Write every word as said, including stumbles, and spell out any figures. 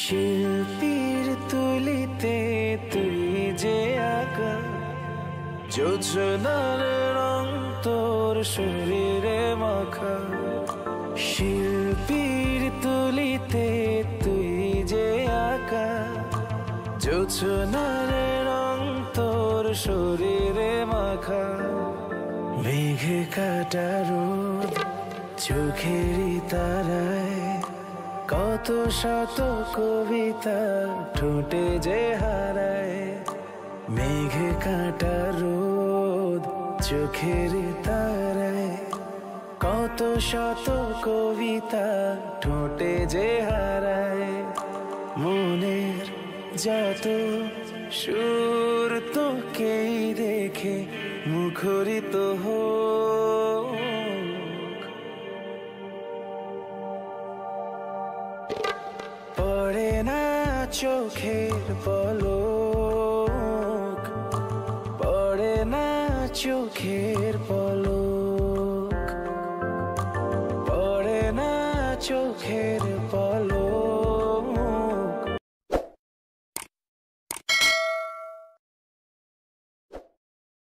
শিল্পীর তুলিতে তুই যে আঁকা, যোজনার রং তোর শরীরে মাখা। শিল্পীর তুলিতে তুই যে আঁকা, যোজনার রং তোর শরীরে মাখা। মেঘে কাটা রোদ চোখেরই তারায়, কত শত কবিতা ঠোঁটে যে হারায়। মেঘে কাটা রোদ চোখের তারায়, কত শত কবিতা ঠোঁটে যে হারায়। মনের যত সুর তোকেই দেখে মুখরিত হোক। পড়ে না চোখের পলক, পড়ে না চোখের পলক, পড়ে না চোখের পলক।